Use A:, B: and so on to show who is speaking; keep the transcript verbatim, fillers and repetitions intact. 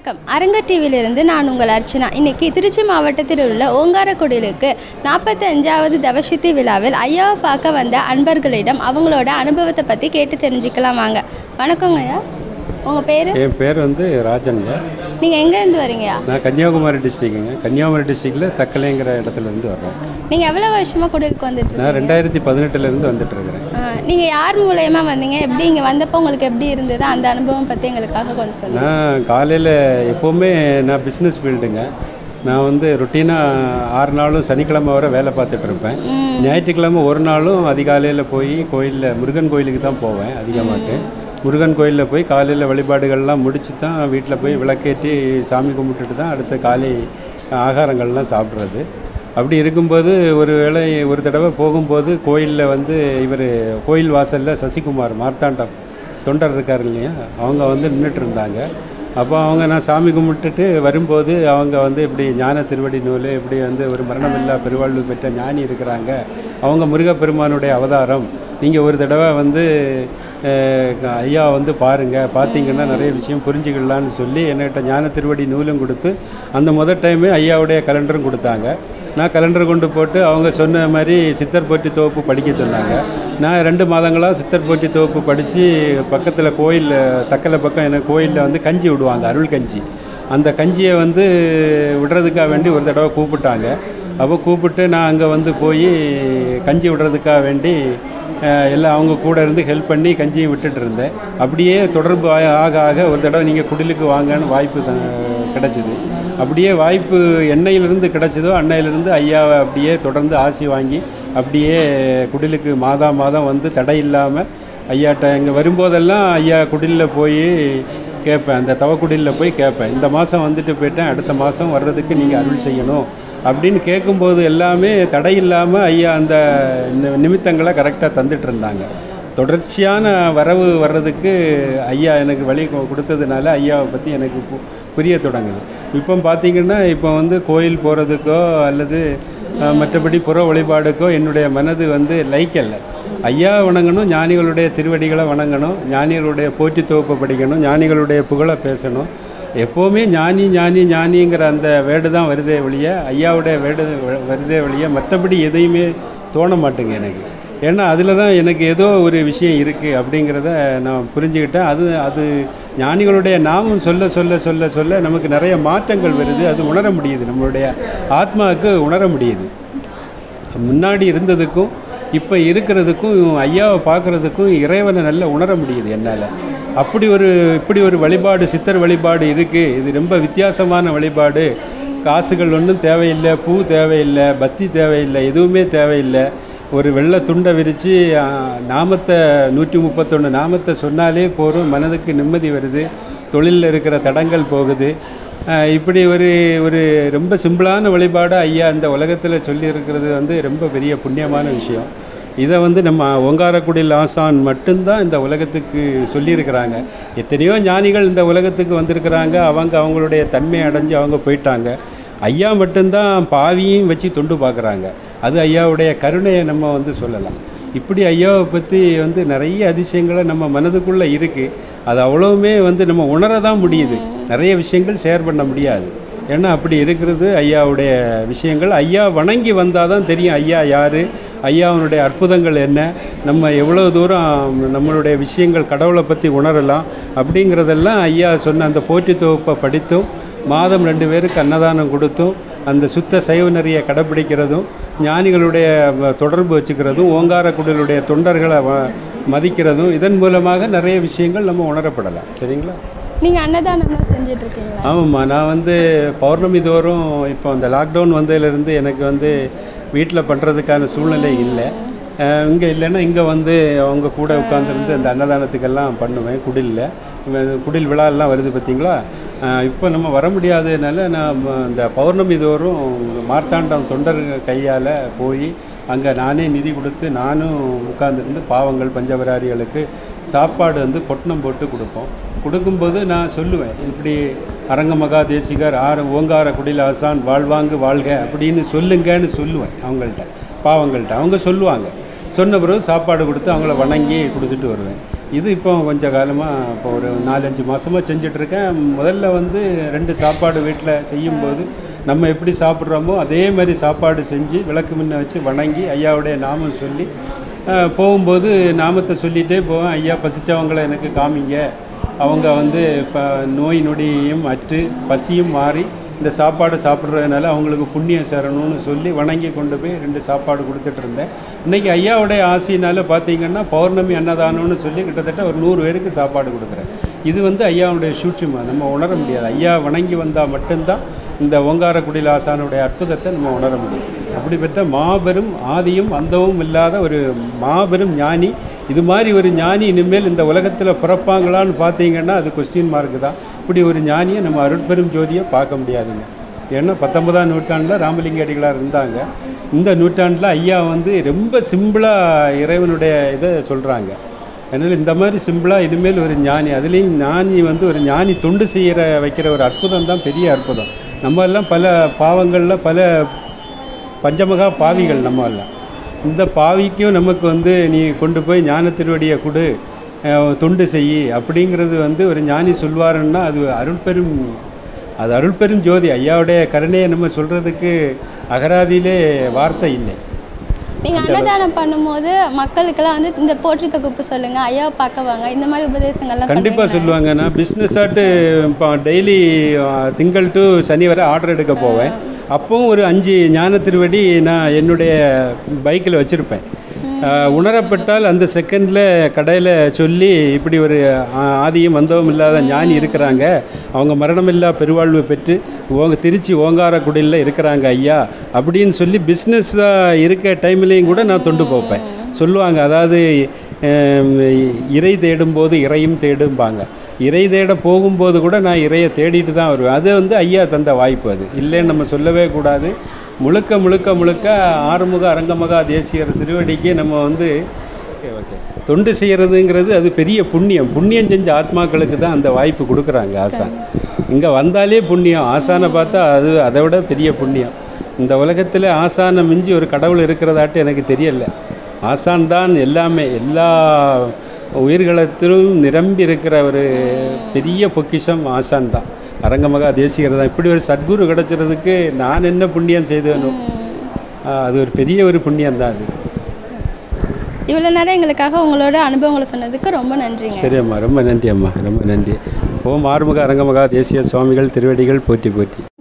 A: வணக்கம். அரங்க டிவியிலிருந்து நான் உங்கள் அர்ச்சனா. இன்றைக்கி திருச்சி மாவட்டத்தில் உள்ள ஓங்காரக்குடிலுக்கு நாற்பத்தி அஞ்சாவது தவசித்தி விழாவில் ஐயாவை பார்க்க வந்த அன்பர்களிடம் அவங்களோட அனுபவத்தை பற்றி கேட்டு தெரிஞ்சுக்கலாம் வாங்க. வணக்கங்க ஐயா, உங்கள் பேர்?
B: என் பேர் வந்து ராஜன்ங்க.
A: நீங்கள் எங்கேருந்து வரீங்கயா?
B: நான் கன்னியாகுமரி டிஸ்ட்ரிக்ட்டுங்க. கன்னியாகுமரி டிஸ்ட்ரிக்டில் தக்கலைங்கிற இடத்துலேருந்து வர்றேன். நீங்கள்
A: எவ்வளோ வருஷமாக குடிலுக்கு வந்துட்டு?
B: நான் ரெண்டாயிரத்தி பதினெட்டுலேருந்து வந்துட்டுருக்கிறேன்.
A: நீங்கள் யார் மூலயமா வந்தீங்க? எப்படி இங்கே வந்தப்போ உங்களுக்கு எப்படி இருந்தது அந்த அனுபவம் பற்றி எங்களுக்காக கொஞ்சம் சொல்லுங்கள்.
B: நான் காலையில் எப்போவுமே நான் பிஸ்னஸ் ஃபீல்டுங்க. நான் வந்து ரொட்டீனாக ஆறு நாளும் சனிக்கிழமை வரை வேலை பார்த்துட்டு இருப்பேன். ஞாயிற்றுக்கிழமை ஒரு நாளும் அதிகாலையில் போய் கோயிலில் முருகன் கோயிலுக்கு தான் போவேன். அதிகமாட்டு முருகன் கோயிலில் போய் காலையில் வழிபாடுகள்லாம் முடித்து தான் வீட்டில் போய் விளக்கேற்றி சாமி கும்பிட்டுட்டு தான் அடுத்த காலை ஆகாரங்கள்லாம் சாப்பிட்றது. அப்படி இருக்கும்போது ஒரு வேளை ஒரு தடவை போகும்போது கோயிலில் வந்து இவர் கோயில் வாசலில் சசிகுமார் மார்த்தாண்டம் தொண்டர் இருக்கார் இல்லையா, அவங்க வந்து நின்றுட்டு இருந்தாங்க. அப்போ அவங்க நான் சாமி கும்பிட்டுட்டு வரும்போது அவங்க வந்து இப்படி ஞான திருவடி நூல் இப்படி வந்து ஒரு மரணமில்லா பெருவாழ்வு பெற்ற ஞானி இருக்கிறாங்க, அவங்க முருகப்பெருமானுடைய அவதாரம், நீங்கள் ஒரு தடவை வந்து ஐயா வந்து பாருங்கள், பார்த்தீங்கன்னா நிறைய விஷயம் புரிஞ்சுக்கலான்னு சொல்லி என்கிட்ட ஞான திருவடி நூலும் கொடுத்து அந்த முதல் டைமே ஐயாவுடைய கலண்டரும் கொடுத்தாங்க. நான் கலண்டர் கொண்டு போட்டு அவங்க சொன்ன மாதிரி சித்தர் போட்டி தொகுப்பு படிக்க சொன்னாங்க. நான் ரெண்டு மாதங்களாக சித்தர் போட்டி தொகுப்பு படித்து பக்கத்தில் கோயில் தக்கலை பக்கம் எனக்கு கோயிலில் வந்து கஞ்சி விடுவாங்க, அருள் கஞ்சி. அந்த கஞ்சியை வந்து விடுறதுக்காக வேண்டி ஒரு தடவை கூப்பிட்டாங்க. அப்போ கூப்பிட்டு நான் அங்கே வந்து போய் கஞ்சி விடுறதுக்காக வேண்டி எல்லாம் அவங்க கூட இருந்து ஹெல்ப் பண்ணி கஞ்சியை விட்டுட்டு இருந்தேன். அப்படியே தொடர்பு ஆக ஆக ஒரு தடவை நீங்கள் குடிலுக்கு வாங்கன்னு வாய்ப்பு த கிடச்சிது. அப்படியே வாய்ப்பு எண்ணெயிலிருந்து கிடச்சதோ அன்னையிலிருந்து ஐயாவை அப்படியே தொடர்ந்து ஆசி வாங்கி அப்படியே குடிலுக்கு மாதா மாதம் வந்து தடை இல்லாமல் ஐயாட்ட இங்கே வரும்போதெல்லாம் ஐயா குடிலில் போய் கேட்பேன், அந்த தவக்குடிலில் போய் கேட்பேன், இந்த மாதம் வந்துட்டு போயிட்டேன், அடுத்த மாதம் வர்றதுக்கு நீங்கள் அருள் செய்யணும் அப்படின்னு கேட்கும்போது எல்லாமே தடை இல்லாமல் ஐயா அந்த நிமித்தங்களை கரெக்டாக தந்துட்டு இருந்தாங்க. தொடர்ச்சியான வரவு வர்றதுக்கு ஐயா எனக்கு வழி கொடுத்ததுனால ஐயாவை பற்றி எனக்கு புரிய தொடங்குது. இப்போ பார்த்திங்கன்னா இப்போ வந்து கோயில் போகிறதுக்கோ அல்லது மற்றபடி புற வழிபாடுக்கோ என்னுடைய மனது வந்து லைக்கல்ல. ஐயா வணங்கணும், ஞானிகளுடைய திருவடிகளை வணங்கணும், ஞானிகளுடைய போற்றி தொகுப்பை படிக்கணும், ஞானிகளுடைய புகழை பேசணும். எப்போவுமே ஞானி ஞானி ஞானிங்கிற அந்த வேர்டு தான் வருதே ஒழிய ஐயாவுடைய வேர்டு வருதே ஒழிய மற்றபடி எதையுமே தோண மாட்டேங்க எனக்கு. ஏன்னா அதில் தான் எனக்கு ஏதோ ஒரு விஷயம் இருக்குது அப்படிங்கிறத நான் புரிஞ்சுக்கிட்டேன். அது அது ஞானிகளுடைய நாமம் சொல்ல சொல்ல சொல்ல சொல்ல நமக்கு நிறைய மாற்றங்கள் வருது. அது உணர முடியுது, நம்மளுடைய ஆத்மாவுக்கு உணர முடியுது. முன்னாடி இருந்ததுக்கும் இப்போ இருக்கிறதுக்கும் ஐயாவை பார்க்குறதுக்கும் இறைவனை நல்லா உணர முடியுது என்னால். அப்படி ஒரு இப்படி ஒரு வழிபாடு சித்தர் வழிபாடு இருக்குது. இது ரொம்ப வித்தியாசமான வழிபாடு. காசுகள் ஒன்றும் தேவையில்லை, பூ தேவையில்லை, பக்தி தேவையில்லை, எதுவுமே தேவையில்லை. ஒரு வெள்ளை துண்டை விரித்து நாமத்தை நூற்றி முப்பத்தொன்று நாமத்தை சொன்னாலே போதும், மனதுக்கு நிம்மதி வருது, தொழிலில் இருக்கிற தடங்கள் போகுது. இப்படி ஒரு ஒரு ரொம்ப சிம்பிளான வழிபாடு ஐயா இந்த உலகத்தில் சொல்லியிருக்கிறது வந்து ரொம்ப பெரிய புண்ணியமான விஷயம். இதை வந்து நம்ம ஓங்காரக்குடில் ஆசான் மட்டும்தான் இந்த உலகத்துக்கு சொல்லியிருக்கிறாங்க. எத்தனையோ ஞானிகள் இந்த உலகத்துக்கு வந்திருக்கிறாங்க, அவங்க அவங்களுடைய தன்மை அடைஞ்சு அவங்க போயிட்டாங்க. ஐயா மட்டும்தான் பாவியும் வச்சு தொண்டு பார்க்குறாங்க. அது ஐயாவுடைய கருணையை நம்ம வந்து சொல்லலாம். இப்படி ஐயாவை பற்றி வந்து நிறைய அதிசயங்களை நம்ம மனதுக்குள்ளே இருக்குது. அது அவ்வளவுமே வந்து நம்ம உணர தான் முடியுது, நிறைய விஷயங்கள் ஷேர் பண்ண முடியாது. ஏன்னா அப்படி இருக்கிறது ஐயாவுடைய விஷயங்கள். ஐயா வணங்கி வந்தால் தான் தெரியும் ஐயா யார், ஐயாவுடைய அற்புதங்கள் என்ன, நம்ம எவ்வளோ தூரம் நம்மளுடைய விஷயங்கள் கடவுளை பற்றி உணரலாம் அப்படிங்கிறதெல்லாம் ஐயா சொன்ன அந்த போற்றி தொகுப்பை படித்தும் மாதம் ரெண்டு பேருக்கு அன்னதானம் கொடுத்தும் அந்த சுத்த சைவ நெறியை கடைப்பிடிக்கிறதும் ஞானிகளுடைய தொடர்பு வச்சுக்கிறதும் ஓங்காரக்குடிலுடைய தொண்டர்களை மதிக்கிறதும் இதன் மூலமாக நிறைய விஷயங்கள் நம்ம உணரப்படலாம். சரிங்களா?
A: நீங்கள் அன்னதானம் செஞ்சிட்ருக்கீங்களா?
B: ஆமாம்மா, நான் வந்து பௌர்ணமி தோறும் இப்போ அந்த லாக்டவுன் வந்ததுலேருந்து எனக்கு வந்து வீட்டில் பண்ணுறதுக்கான சூழ்நிலை இல்லை. இங்கே இல்லைன்னா இங்கே வந்து அவங்க கூட உட்காந்துருந்து அந்த அன்னதானத்துக்கெல்லாம் பண்ணுவேன். குடிலில் குடில் விழாலாம் வருது பார்த்திங்களா. இப்போ நம்ம வர முடியாததுனால நான் இந்த பௌர்ணமி தோறும் மார்த்தாண்டம் தொண்டர் கையால் போய் அங்கே நானே நிதி கொடுத்து நானும் உட்காந்துருந்து பாவங்கள் பஞ்சபராரிகளுக்கு சாப்பாடு வந்து பொட்டணம் போட்டு கொடுப்போம். கொடுக்கும்போது நான் சொல்லுவேன், இப்படி அரங்க மகா தேசிகர் ஆறு ஓங்காரக்குடில் ஆசான் வாழ்வாங்கு வாழ்க அப்படின்னு சொல்லுங்கன்னு சொல்லுவேன் அவங்கள்ட்ட, பாவங்கள்ட்ட. அவங்க சொல்லுவாங்க. சொன்ன பிறகு சாப்பாடு கொடுத்து அவங்கள வணங்கி கொடுத்துட்டு வருவேன். இது இப்போ கொஞ்சம் காலமாக இப்போ ஒரு நாலஞ்சு மாதமாக செஞ்சிட்ருக்கேன். முதல்ல வந்து ரெண்டு சாப்பாடு வீட்டில் செய்யும்போது நம்ம எப்படி சாப்பிட்றோமோ அதே மாதிரி சாப்பாடு செஞ்சு விளக்கு முன்ன வச்சு வணங்கி ஐயாவுடைய நாமம் சொல்லி போகும்போது நாமத்தை சொல்லிகிட்டே போவேன். ஐயா பசித்தவங்களை எனக்கு காமிங்க, அவங்க வந்து இப்போ நோய் நொடியையும் அற்று பசியும் மாறி இந்த சாப்பாடை சாப்பிட்றதுனால அவங்களுக்கு புண்ணியம் சேரணும்னு சொல்லி வணங்கி கொண்டு போய் ரெண்டு சாப்பாடு கொடுத்துட்டு இருந்தேன். இன்றைக்கி ஐயாவுடைய ஆசையினால் பார்த்திங்கன்னா பௌர்ணமி அன்னதானம்னு சொல்லி கிட்டத்தட்ட ஒரு நூறு பேருக்கு சாப்பாடு கொடுக்குறேன். இது வந்து ஐயாவுடைய சூட்சுமா நம்ம உணர முடியாது. ஐயா வணங்கி வந்தால் மட்டும்தான் இந்த ஓங்காரக்குடில் ஆசானுடைய அற்புதத்தை நம்ம உணர முடியும். அப்படிப்பட்ட மாபெரும் ஆதியும் அந்தவும் இல்லாத ஒரு மாபெரும் ஞானி. இது மாதிரி ஒரு ஞானி இனிமேல் இந்த உலகத்தில் பிறப்பாங்களான்னு பார்த்தீங்கன்னா அது கொஸ்டின் மார்க்கு தான். இப்படி ஒரு ஞானியை நம்ம அருட்பெரும் ஜோதியை பார்க்க முடியாதுங்க. ஏன்னா பத்தொன்பதாம் நூற்றாண்டில் ராமலிங்க அடிகளார் இருந்தாங்க. இந்த நூற்றாண்டில் ஐயா வந்து ரொம்ப சிம்பிளாக இறைவனுடைய இதை சொல்கிறாங்க. அதனால் இந்த மாதிரி சிம்பிளாக இனிமேல் ஒரு ஞானி, அதுலேயும் ஞானி வந்து ஒரு ஞானி தொண்டு செய்கிற வைக்கிற ஒரு அற்புதம் தான் பெரிய அற்புதம். நம்ம எல்லாம் பல பாவங்களில் பல பஞ்சமகா பாவிகள் நம்ம எல்லாம். இந்த பாவிக்கும் நமக்கு வந்து நீ கொண்டு போய் ஞான திருவடியை கொடு, தொண்டு செய் அப்படிங்கிறது வந்து ஒரு ஞானி சொல்வாருன்னா அது அருள்பெரும் அது அருள்பெரும் ஜோதி. ஐயாவுடைய கருணையை நம்ம சொல்கிறதுக்கு அகராதியிலே வார்த்தை இல்லை.
A: நீங்கள் அன்னதானம் பண்ணும்போது மக்களுக்கெல்லாம் வந்து இந்த போற்றி தொகுப்பு சொல்லுங்கள், ஐயாவை பார்க்க வாங்க, இந்த மாதிரி உபதேசங்கள்லாம்
B: கண்டிப்பாக சொல்லுவாங்க. நான் பிஸ்னஸாட்டு இப்போ டெய்லி திங்கள் டு சனி வரை ஆர்டர் எடுக்க போவேன். அப்போவும் ஒரு அஞ்சு ஞான திருவடி நான் என்னுடைய பைக்கில் வச்சுருப்பேன். உணரப்பட்டால் அந்த செகண்டில் கடையில் சொல்லி இப்படி ஒரு ஆதியும் வந்தவும் இல்லாத ஞானி இருக்கிறாங்க, அவங்க மரணமில்லா பெருவாழ்வு பெற்று ஓங்க திருச்சி ஓங்காரக்குடியில் இருக்கிறாங்க ஐயா அப்படின்னு சொல்லி பிஸ்னஸாக இருக்க டைம்லேயும் கூட நான் தொண்டு போப்பேன். சொல்லுவாங்க, அதாவது இறை தேடும்போது இறையும் தேடும்பாங்க. இறை தேட போகும்போது கூட நான் இறையை தேடிட்டு தான் வருவேன். அது வந்து ஐயா தந்த வாய்ப்பு, அது இல்லைன்னு நம்ம சொல்லவே கூடாது. முழுக்க முழுக்க முழுக்க ஆறுமுக அரங்கமகா தேசியர் திருவடிக்கு நம்ம வந்து ஓகே தொண்டு செய்கிறதுங்கிறது அது பெரிய புண்ணியம். புண்ணியம் செஞ்ச ஆத்மாக்களுக்கு தான் அந்த வாய்ப்பு கொடுக்குறாங்க ஆசான். இங்கே வந்தாலே புண்ணியம், ஆசானை பார்த்தா அது அதை விட பெரிய புண்ணியம். இந்த உலகத்தில் ஆசானை மிஞ்சி ஒரு கடவுள் இருக்கிறதாட்டு எனக்கு தெரியலை. ஆசான் தான் எல்லாமே, எல்லா உயிர்களத்திலும் நிரம்பி இருக்கிற ஒரு பெரிய பொக்கிஷம் ஆசான் தான், அரங்கமகா தேசிகர் தான். இப்படி ஒரு சத்குரு கிடச்சிறதுக்கு நான் என்ன புண்ணியம் செய்தேனோ, அது ஒரு பெரிய ஒரு புண்ணியம் தான் அது.
A: இவ்வளோ நேரம் எங்களுக்காக உங்களோட அனுபவங்களை சொன்னதுக்கு ரொம்ப நன்றிங்க.
B: சரி அம்மா, ரொம்ப நன்றி அம்மா, ரொம்ப நன்றி. ஓம் ஆறுமுக அரங்கமகா தேசிய சுவாமிகள் திருவடிகள் போற்றி போற்றி.